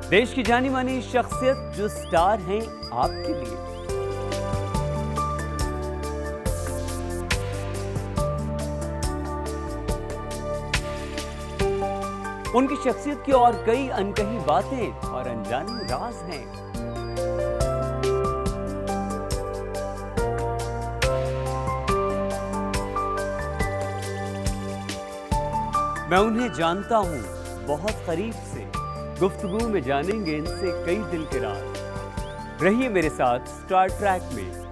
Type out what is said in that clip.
देश की जानी मानी शख्सियत जो स्टार हैं आपके लिए। उनकी शख्सियत की और कई अनकही बातें और अनजाने राज हैं। मैं उन्हें जानता हूं बहुत करीब से। गुफ्तगू में जानेंगे इनसे कई दिल के राज। रहिए मेरे साथ स्टार ट्रैक में।